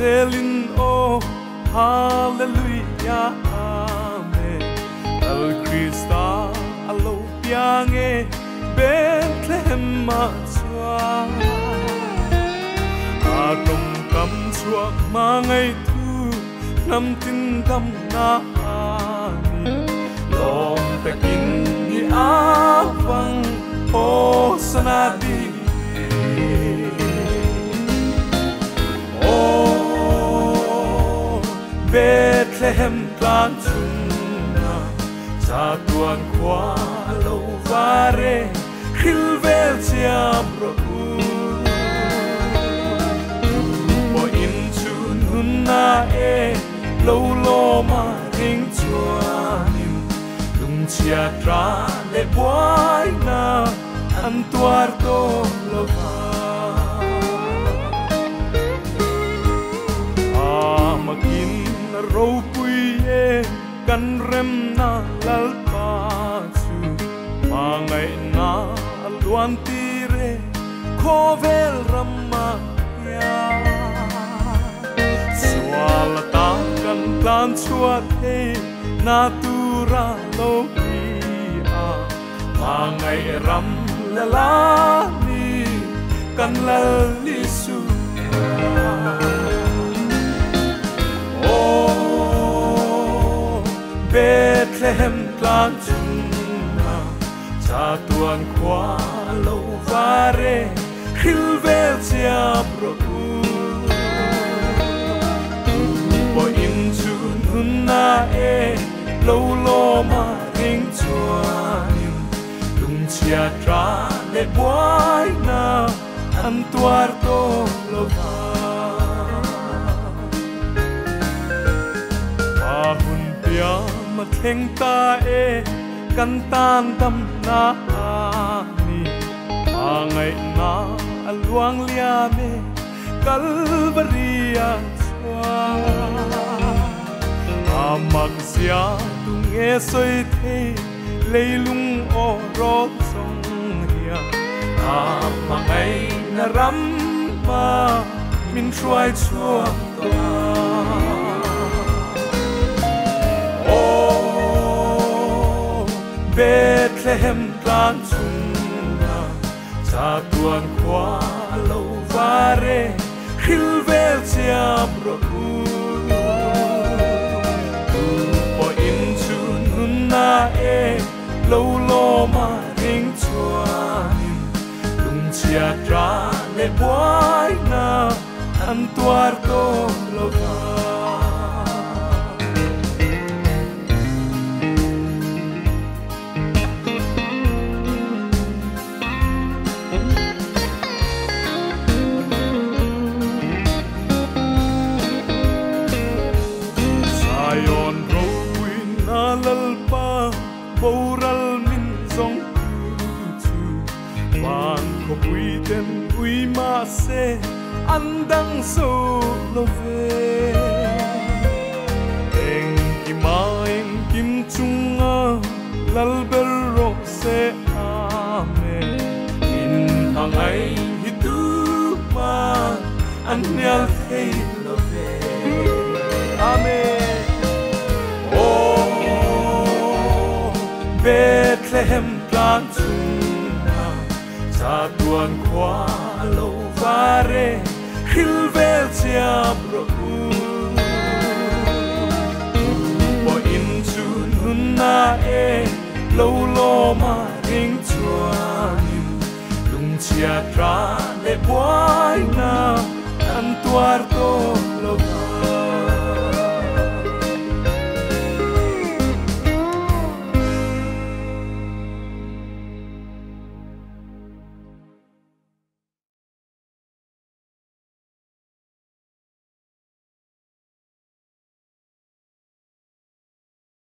selin o hallelujah amen al Christa alo piange Bethlehem ma chua atom kam chua mangai thu nam tin kam na ani lom takin ni avang o sanadi Bethlehem tlan chunga sa tuan kwa lo vare khilvel siam ro bo in chun hunna e lo lo ma ring chuanin lung chia tra le boy na an tuar to lo va makin râu pui e kan rem na lal pa chu ma ngai na luan tire khovel ramma ya swala ta kan plan chua the na tura lo pi a ma ngai ram la la ni kan la li su Bethlehem tlan chunga sa tuan kwa lo vare khilvel siam ro bo in chun hunna e lo lo ma ring chuanin lung chia tra le boy na an tuar to lo va ma theng ta e kan tan tam na ni ma ngai na aluang lia me Calvaria chua amak sia tu nge soi the leilung o ro song hia ma ngai na ram ma min try chua Bethlehem tlan chunga sa tuan kwa lo vare khilvel siam ro bo in chun hunna e lo lo ma ring chuanin lung chia tra le boy na an tuar to lo va Boral min song chu van ko puiten ui ma se andang so lo ve eng ki ma eng kim chunga lal bel ro se ame in hang ai hi tu ma an nyal thei lo ve amen Bethlehem tlan chunga sa tuan kwa lo vare khilvel siam ro bo in chun hunna e lo lo ma ring chuanin lung chia tra le boy na an tuar to